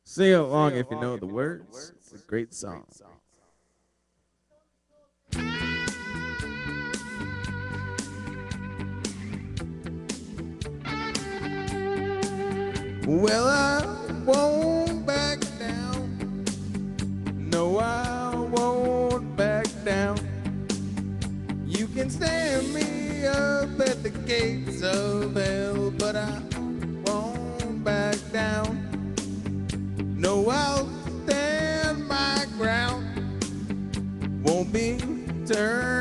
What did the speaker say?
Sing along if you know the words. It's a great song. Well, I won't back down. No, I won't back down. You can stand me up at the gates of hell, but I won't back down. No, I'll stand my ground. Won't be turned